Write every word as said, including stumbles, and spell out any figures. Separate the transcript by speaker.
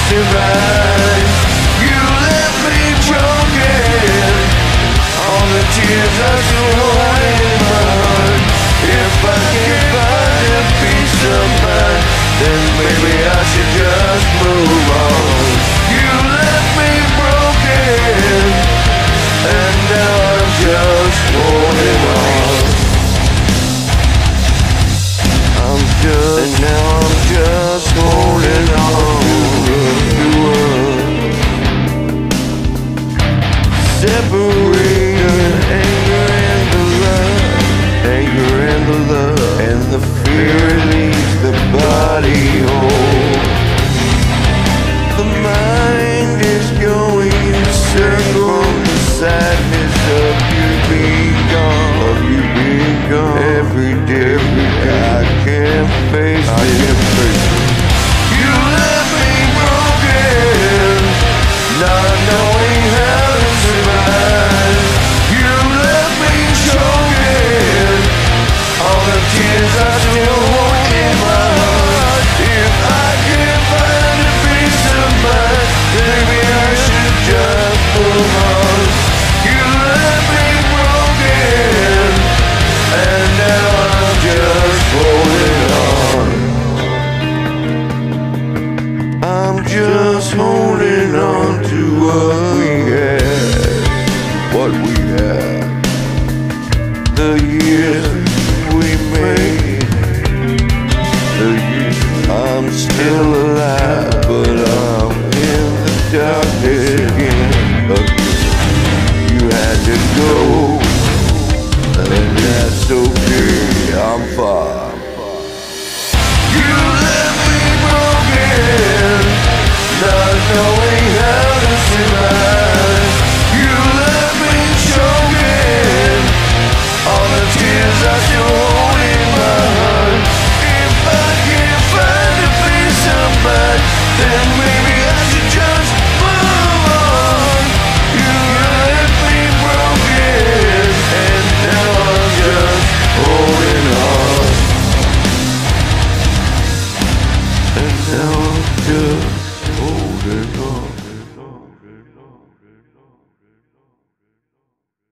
Speaker 1: survive. You left me broken. All the tears are still holding in my heart. If I can't find a peace of mind, then maybe I should just move on. You left me broken, and now I'm just holding on. I'm just, and now I'm just holding on to us. Separated anger and the love, anger and the love, and the fear leaves the body whole.